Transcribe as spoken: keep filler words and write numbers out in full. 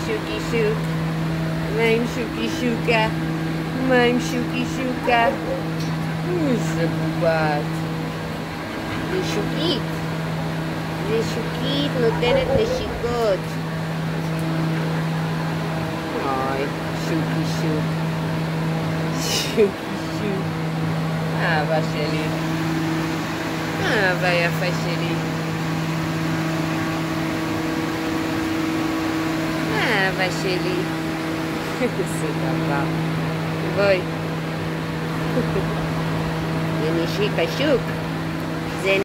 שוקי שוק? מה עם שוקי שוקה? מה עם שוקי שוקה? איזה בובת. זה שוקית. זה שוקית נותנת נשיקות. אוי, שוקי שוק. שוקי שוק. אהבה שלי. אהבה יפה שלי. אהבה שלי. איזה דבר. בואי. זה נשיק השוק.